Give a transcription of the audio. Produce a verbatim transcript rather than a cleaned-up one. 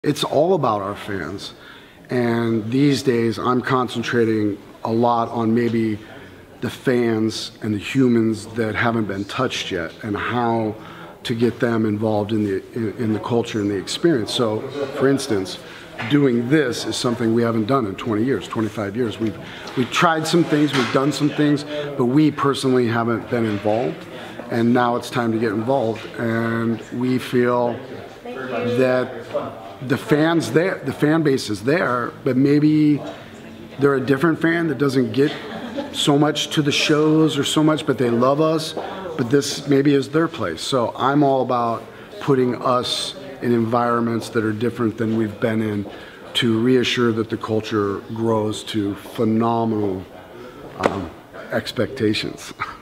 It's all about our fans, and these days I'm concentrating a lot on maybe the fans and the humans that haven't been touched yet, and how to get them involved in the in, in the culture and the experience. So, for instance, doing this is something we haven't done in twenty years, twenty-five years. We've we've tried some things, we've done some things, but we personally haven't been involved, and now it's time to get involved. And we feel that the fans there, the fan base is there, but maybe they're a different fan that doesn't get so much to the shows or so much, but they love us, but this maybe is their place. So I'm all about putting us in environments that are different than we've been in, to reassure that the culture grows to phenomenal um, expectations.